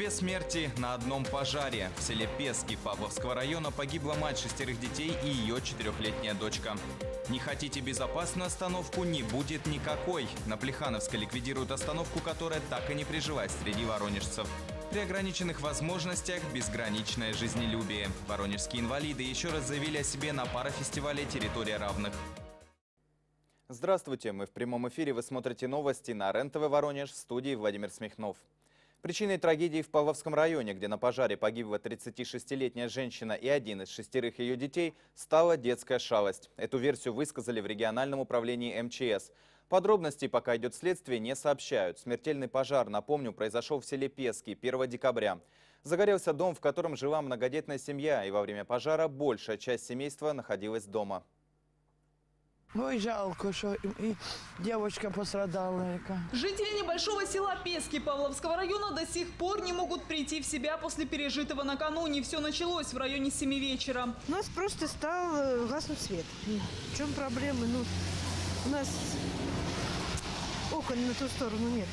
Две смерти на одном пожаре. В селе Пески Павловского района погибла мать 6 детей и ее 4-летняя дочка. Не хотите безопасную остановку, не будет никакой. На Плехановской ликвидируют остановку, которая так и не прижилась среди воронежцев. При ограниченных возможностях безграничное жизнелюбие. Воронежские инвалиды еще раз заявили о себе на парафестивале «Территория равных». Здравствуйте, мы в прямом эфире, вы смотрите новости на РЕН-ТВ Воронеж, в студии Владимир Смехнов. Причиной трагедии в Павловском районе, где на пожаре погибла 36-летняя женщина и один из 6 ее детей, стала детская шалость. Эту версию высказали в региональном управлении МЧС. Подробностей, пока идет следствие, не сообщают. Смертельный пожар, напомню, произошел в селе Пески 1 декабря. Загорелся дом, в котором жила многодетная семья, и во время пожара большая часть семейства находилась дома. Ой, жалко, что и девочка пострадала. Жители небольшого села Пески Павловского района до сих пор не могут прийти в себя после пережитого накануне. Все началось в районе 7 вечера. У нас просто стал гаснуть свет. В чем проблема? Ну, у нас окон на ту сторону нет.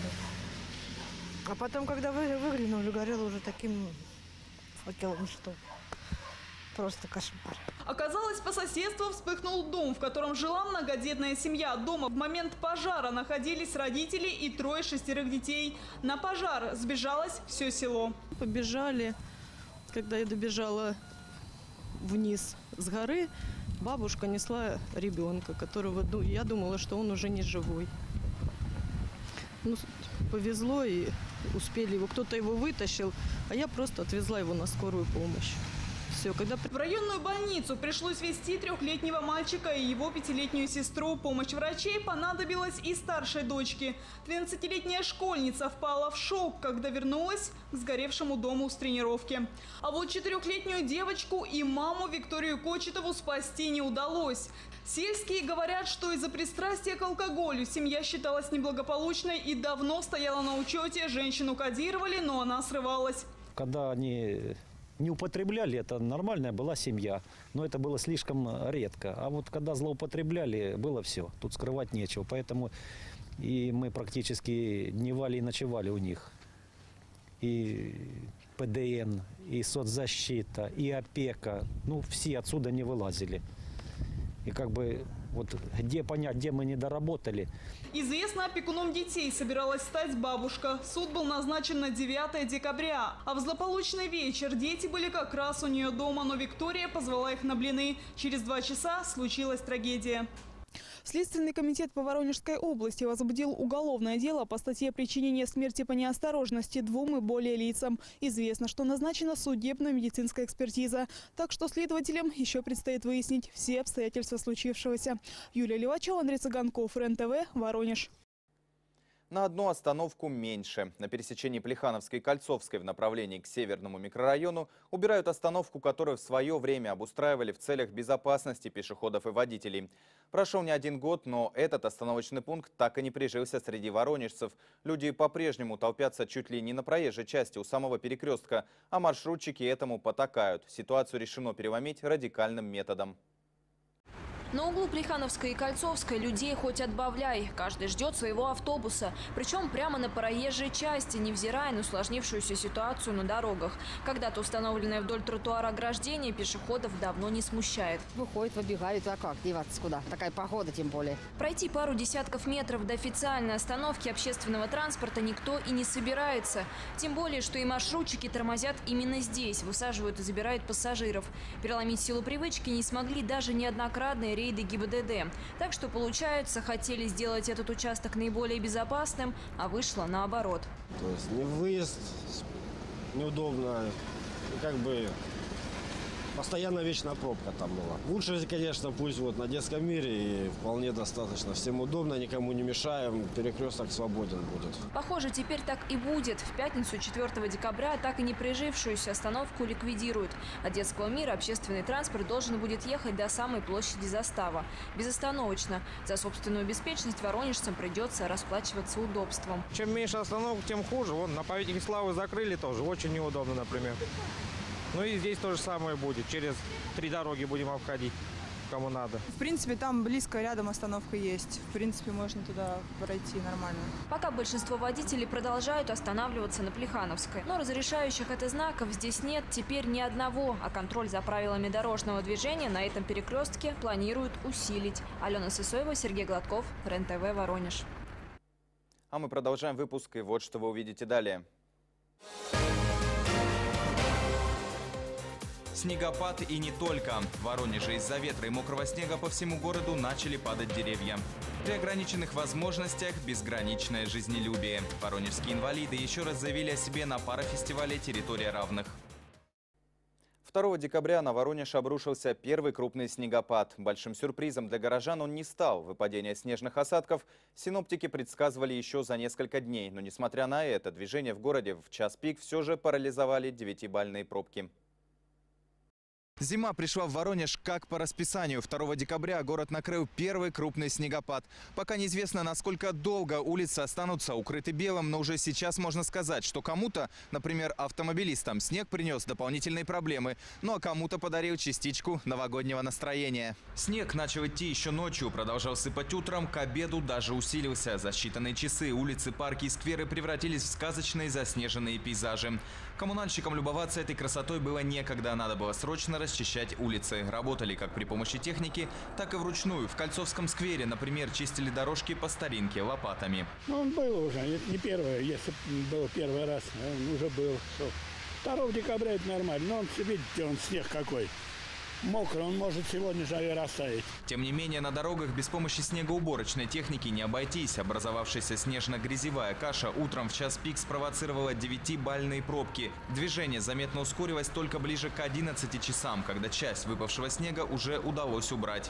А потом, когда выглянули, горело уже таким факелом, что просто кошмар. Оказалось, по соседству вспыхнул дом, в котором жила многодетная семья. Дома в момент пожара находились родители и 3 6 детей. На пожар сбежалось все село. Побежали. Когда я добежала вниз с горы, бабушка несла ребенка, которого, я думала, что он уже не живой. Ну, повезло, и успели его. Кто-то его вытащил, а я просто отвезла его на скорую помощь. Все, когда... В районную больницу пришлось везти 3-летнего мальчика и его 5-летнюю сестру. Помощь врачей понадобилась и старшей дочке. 12-летняя школьница впала в шок, когда вернулась к сгоревшему дому с тренировки. А вот 4-летнюю девочку и маму Викторию Кочетову спасти не удалось. Сельские говорят, что из-за пристрастия к алкоголю семья считалась неблагополучной и давно стояла на учете. Женщину кодировали, но она срывалась. Когда они не употребляли, это нормальная была семья, но это было слишком редко. А вот когда злоупотребляли, было все, тут скрывать нечего. Поэтому и мы практически дневали и ночевали у них. И ПДН, и соцзащита, и опека, ну все отсюда не вылазили. И как бы вот где понять, где мы не доработали. Известно, опекуном детей собиралась стать бабушка. Суд был назначен на 9 декабря. А в злополучный вечер дети были как раз у нее дома, но Виктория позвала их на блины. Через 2 часа случилась трагедия. Следственный комитет по Воронежской области возбудил уголовное дело по статье «Причинение смерти по неосторожности 2 и более лицам». Известно, что назначена судебно-медицинская экспертиза. Так что следователям еще предстоит выяснить все обстоятельства случившегося. Юлия Левачева, Андрей Цыганков, РЕН-ТВ, Воронеж. На одну остановку меньше. На пересечении Плехановской и Кольцовской в направлении к Северному микрорайону убирают остановку, которую в свое время обустраивали в целях безопасности пешеходов и водителей. Прошел не 1 год, но этот остановочный пункт так и не прижился среди воронежцев. Люди по-прежнему толпятся чуть ли не на проезжей части у самого перекрестка, а маршрутчики этому потакают. Ситуацию решено переломить радикальным методом. На углу Плехановской и Кольцовской людей хоть отбавляй. Каждый ждет своего автобуса. Причем прямо на проезжей части, невзирая на усложнившуюся ситуацию на дорогах. Когда-то установленное вдоль тротуара ограждение пешеходов давно не смущает. Выходит, выбегает, а как деваться куда? Такая погода тем более. Пройти пару десятков метров до официальной остановки общественного транспорта никто и не собирается. Тем более, что и маршрутчики тормозят именно здесь, высаживают и забирают пассажиров. Переломить силу привычки не смогли даже неоднократные рейды ГИБДД. Так что, получается, хотели сделать этот участок наиболее безопасным, а вышло наоборот. То есть не выезд, неудобно, как бы постоянно вечная пробка там была. Лучше, конечно, пусть вот на детском мире и вполне достаточно. Всем удобно, никому не мешаем, перекресток свободен будет. Похоже, теперь так и будет. В пятницу 4 декабря так и не прижившуюся остановку ликвидируют. От детского мира общественный транспорт должен будет ехать до самой площади Застава. Безостановочно. За собственную беспечность воронежцам придется расплачиваться удобством. Чем меньше остановок, тем хуже. Вон на памятнике славы закрыли тоже. Очень неудобно, например. Ну и здесь то же самое будет. Через 3 дороги будем обходить. кому надо. В принципе, там близко, рядом остановка есть. В принципе, можно туда пройти нормально. Пока большинство водителей продолжают останавливаться на Плехановской. Но разрешающих это знаков здесь нет теперь ни одного. А контроль за правилами дорожного движения на этом перекрестке планируют усилить. Алена Сысоева, Сергей Гладков, РЕН-ТВ, Воронеж. А мы продолжаем выпуск, и вот что вы увидите далее. Снегопад и не только. В Воронеже из-за ветра и мокрого снега по всему городу начали падать деревья. При ограниченных возможностях безграничное жизнелюбие. Воронежские инвалиды еще раз заявили о себе на парафестивале «Территория равных». 2 декабря на Воронеж обрушился первый крупный снегопад. Большим сюрпризом для горожан он не стал. Выпадение снежных осадков синоптики предсказывали еще за несколько дней. Но несмотря на это, движение в городе в час пик все же парализовали 9-бальные пробки. Зима пришла в Воронеж как по расписанию. 2 декабря город накрыл первый крупный снегопад. Пока неизвестно, насколько долго улицы останутся укрыты белым, но уже сейчас можно сказать, что кому-то, например, автомобилистам, снег принес дополнительные проблемы, ну а кому-то подарил частичку новогоднего настроения. Снег начал идти еще ночью, продолжал сыпать утром, к обеду даже усилился. За считанные часы улицы, парки и скверы превратились в сказочные заснеженные пейзажи. Коммунальщикам любоваться этой красотой было некогда, надо было срочно расчищать улицы. Работали как при помощи техники, так и вручную. В Кольцовском сквере, например, чистили дорожки по старинке лопатами. Ну, он был уже, не первый, если был первый раз, он уже был. 2 декабря это нормально, но он, видите, он снег какой. Мокрый, он может сегодня же и растаять. Тем не менее, на дорогах без помощи снегоуборочной техники не обойтись. Образовавшаяся снежно-грязевая каша утром в час пик спровоцировала 9-бальные пробки. Движение заметно ускорилось только ближе к 11 часам, когда часть выпавшего снега уже удалось убрать.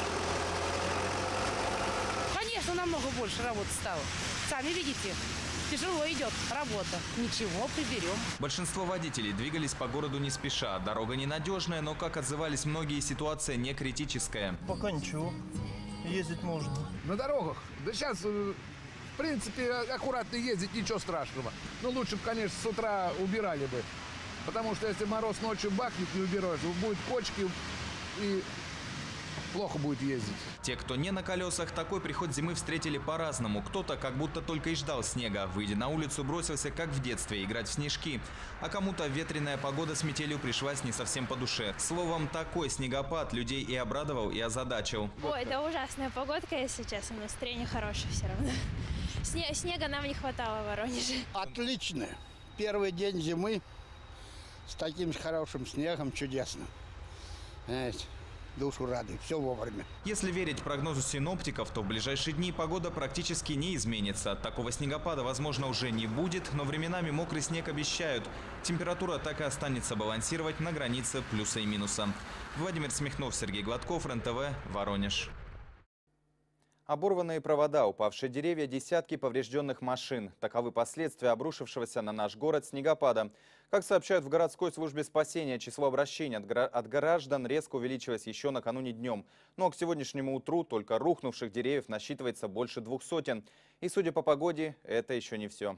Конечно, намного больше работы стало. Сами видите. Тяжело идет работа. Ничего, приберем. Большинство водителей двигались по городу не спеша. Дорога ненадежная, но, как отзывались многие, ситуация не критическая. Пока ничего. Ездить можно. На дорогах? Да сейчас, в принципе, аккуратно ездить, ничего страшного. Но лучше бы, конечно, с утра убирали бы. Потому что если мороз ночью бахнет, не уберешь, будет кочки и плохо будет ездить. Те, кто не на колесах, такой приход зимы встретили по-разному. Кто-то как будто только и ждал снега. Выйдя на улицу, бросился, как в детстве, играть в снежки. А кому-то ветреная погода с метелью пришлась не совсем по душе. Словом, такой снегопад людей и обрадовал, и озадачил. Ой, да ужасная погодка, если честно. Настроение хорошее все равно. Снега нам не хватало в Воронеже. Отлично. Первый день зимы с таким хорошим снегом чудесно. Знаете, душу радует, все вовремя. Если верить прогнозу синоптиков, то в ближайшие дни погода практически не изменится. Такого снегопада, возможно, уже не будет, но временами мокрый снег обещают. Температура так и останется балансировать на границе плюса и минуса. Владимир Смехнов, Сергей Гладков, РЕН-ТВ, Воронеж. Оборванные провода, упавшие деревья, десятки поврежденных машин. Таковы последствия обрушившегося на наш город снегопада. Как сообщают в городской службе спасения, число обращений от граждан резко увеличилось еще накануне днем. Но к сегодняшнему утру только рухнувших деревьев насчитывается больше 200. И, судя по погоде, это еще не все.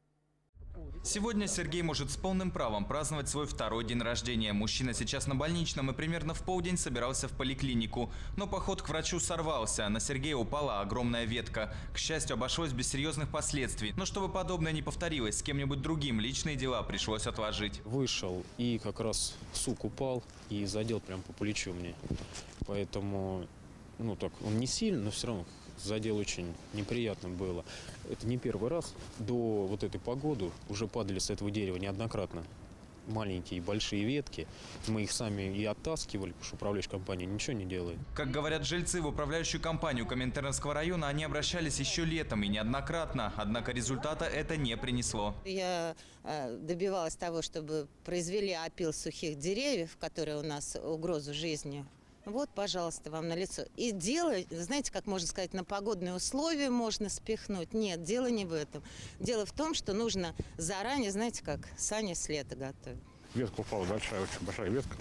Сегодня Сергей может с полным правом праздновать свой 2-й день рождения. Мужчина сейчас на больничном и примерно в полдень собирался в поликлинику. Но поход к врачу сорвался. На Сергея упала огромная ветка. К счастью, обошлось без серьезных последствий. Но чтобы подобное не повторилось с кем-нибудь другим, личные дела пришлось отложить. Вышел и как раз сук упал и задел прям по плечу мне. Поэтому, ну так, он не сильно, но все равно задел очень неприятно было. Это не первый раз. До вот этой погоды уже падали с этого дерева неоднократно маленькие и большие ветки. Мы их сами и оттаскивали, потому что управляющая компания ничего не делает. Как говорят жильцы, в управляющую компанию Коминтерновского района они обращались еще летом и неоднократно. Однако результата это не принесло. Я добивалась того, чтобы произвели опил сухих деревьев, которые у нас угрозу жизни. Вот, пожалуйста, вам налицо. И дело, знаете, как можно сказать, на погодные условия можно спихнуть. Нет, дело не в этом. Дело в том, что нужно заранее, знаете, как сани с лета готовить. Ветка упала большая, очень большая ветка.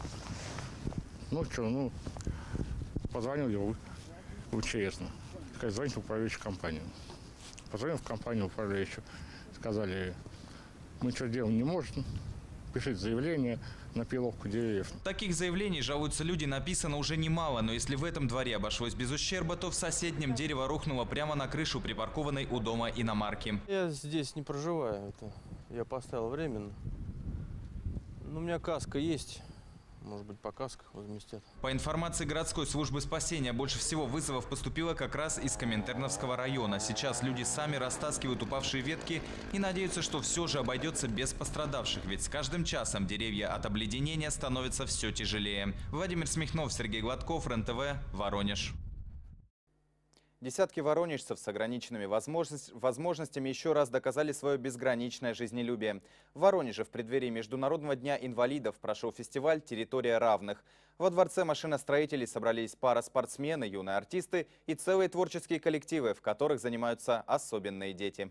Ну что, позвонил я в УЧС. Сказали, звоните в управляющую компанию. Позвонил в компанию управляющую. Сказали, мы что делать не можем. пишите заявление на пиловку деревьев. Таких заявлений, жалуются люди, написано уже немало, но если в этом дворе обошлось без ущерба, то в соседнем дерево рухнуло прямо на крышу припаркованной у дома иномарки. Я здесь не проживаю, я поставил временно. Но у меня каска есть. Может быть, по касках возместят. По информации городской службы спасения, больше всего вызовов поступило как раз из Коминтерновского района. Сейчас люди сами растаскивают упавшие ветки и надеются, что все же обойдется без пострадавших. Ведь с каждым часом деревья от обледенения становятся все тяжелее. Владимир Смехнов, Сергей Гладков, РЕН-ТВ, Воронеж. Десятки воронежцев с ограниченными возможностями еще раз доказали свое безграничное жизнелюбие. В Воронеже в преддверии Международного дня инвалидов прошел фестиваль «Территория равных». Во дворце машиностроителей собрались параспортсмены, юные артисты и целые творческие коллективы, в которых занимаются особенные дети.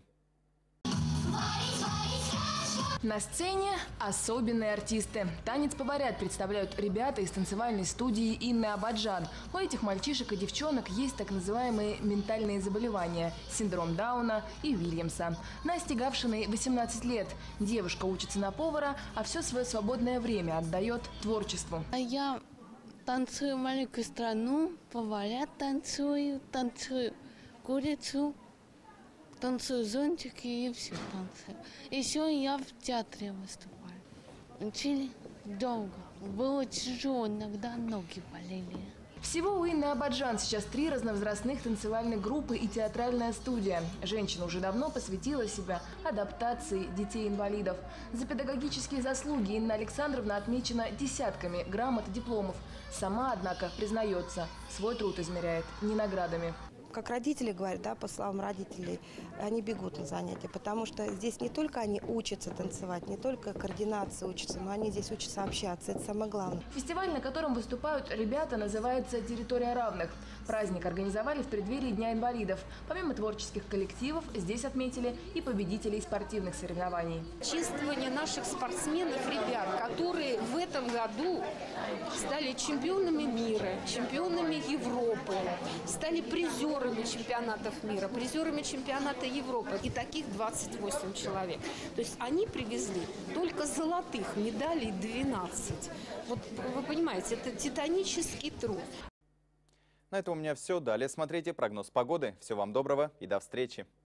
На сцене особенные артисты. Танец поварят представляют ребята из танцевальной студии Инны Абаджан. У этих мальчишек и девчонок есть так называемые ментальные заболевания – синдром Дауна и Вильямса. Насте Гавшиной 18 лет. Девушка учится на повара, а все свое свободное время отдает творчеству. Я танцую маленькую страну, поварят танцую курицу. Танцую зонтики и все танцую. Еще я в театре выступаю. Учили долго. Было тяжело, иногда ноги болели. Всего у Инны Абаджан сейчас 3 разновозрастных танцевальных группы и театральная студия. Женщина уже давно посвятила себя адаптации детей-инвалидов. За педагогические заслуги Инна Александровна отмечена десятками грамот и дипломов. Сама, однако, признается, свой труд измеряет не наградами. Как родители говорят, да, по словам родителей, они бегут на занятия, потому что здесь не только они учатся танцевать, не только координация учатся, но они здесь учатся общаться, это самое главное. Фестиваль, на котором выступают ребята, называется «Территория равных». Праздник организовали в преддверии Дня инвалидов. Помимо творческих коллективов, здесь отметили и победителей спортивных соревнований. Чествование наших спортсменов, ребят, которые в этом году стали чемпионами мира, чемпионами Европы, стали призерами чемпионатов мира, призерами чемпионата Европы. И таких 28 человек. То есть они привезли только золотых медалей 12. Вот вы понимаете, это титанический труд. На этом у меня все. Далее смотрите прогноз погоды. Всего вам доброго и до встречи.